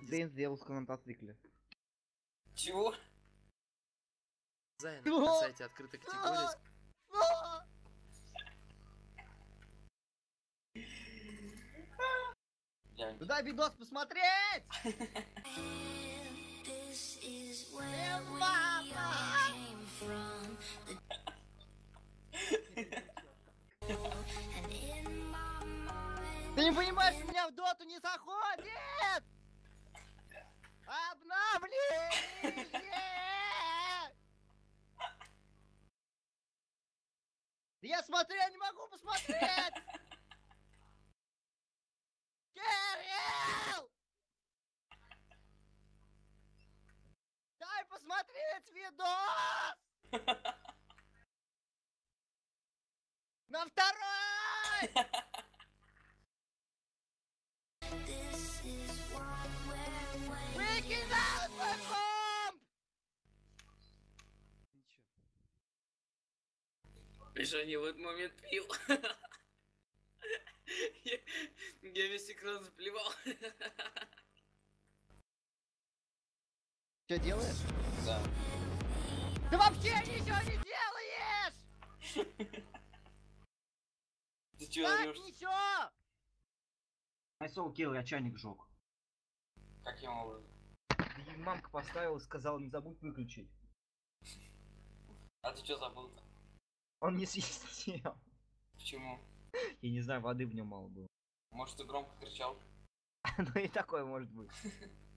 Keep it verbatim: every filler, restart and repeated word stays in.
Дэн сделал на мотоцикле. Чего? Дизайн на сайте открытой категории. Туда видос посмотреть! Ты не понимаешь, у меня в доту не заходит! Обновление! Я смотрю, я не могу посмотреть! Кирилл! Дай посмотреть видос! На второй! Выкинь на свой комп! Мишаня в этот момент пил. я, я весь экран заплевал. Что делаешь? Да. Ты вообще ничего не делаешь! Ты чё Так орёшь? ничего! Найсол kill, я чайник жёг. Как я могу? И мамка поставила и сказала, не забудь выключить. А ты чё забыл-то? Он не съел. Почему? Я не знаю, воды в нем мало было. Может, ты громко кричал? Ну и такое может быть.